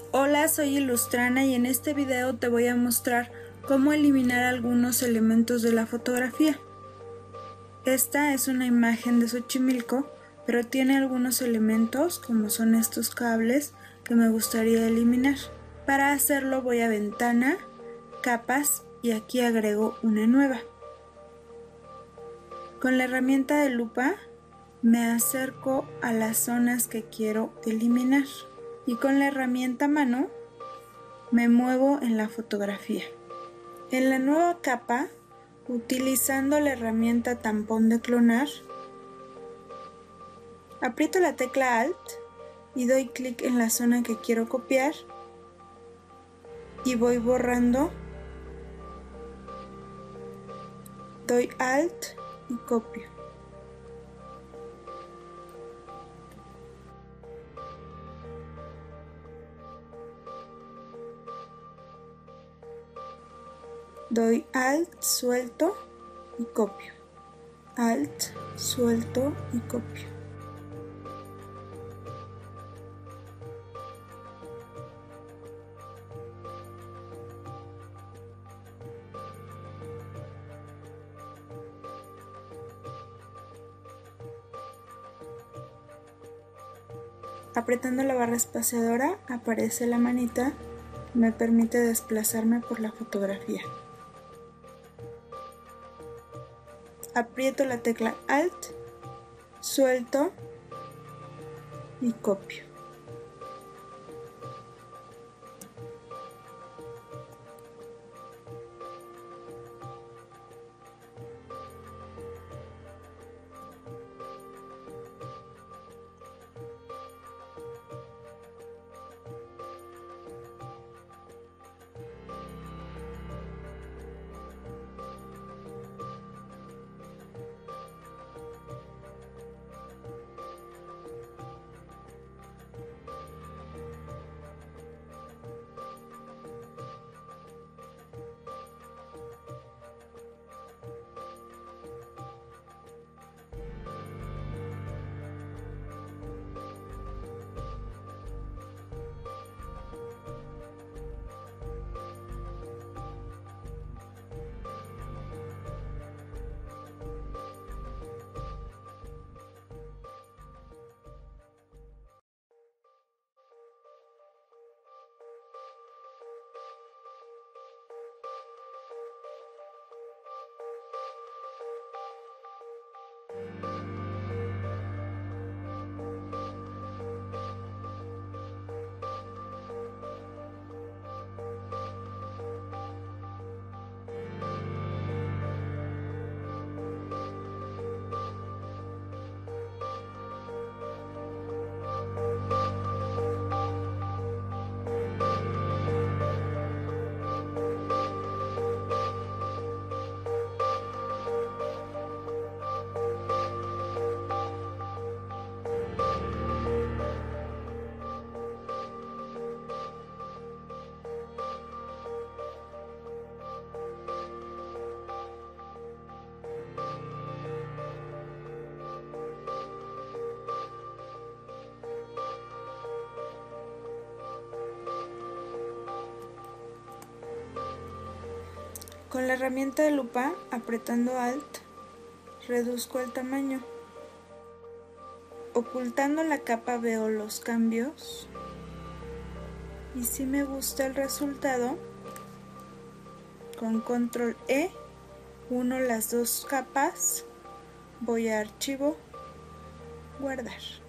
Hola, soy Ilustrana y en este video te voy a mostrar cómo eliminar algunos elementos de la fotografía. Esta es una imagen de Xochimilco, pero tiene algunos elementos como son estos cables que me gustaría eliminar. Para hacerlo voy a Ventana, Capas y aquí agrego una nueva. Con la herramienta de lupa me acerco a las zonas que quiero eliminar y con la herramienta mano me muevo en la fotografía. En la nueva capa, utilizando la herramienta tampón de clonar, aprieto la tecla Alt y doy clic en la zona que quiero copiar y voy borrando. Doy Alt y copio. Doy Alt, suelto y copio. Alt, suelto y copio. Apretando la barra espaciadora aparece la manita, me permite desplazarme por la fotografía. Aprieto la tecla Alt, suelto y copio. Con la herramienta de lupa, apretando Alt, reduzco el tamaño. Ocultando la capa veo los cambios y si me gusta el resultado, con Control E, uno las dos capas, voy a Archivo, Guardar.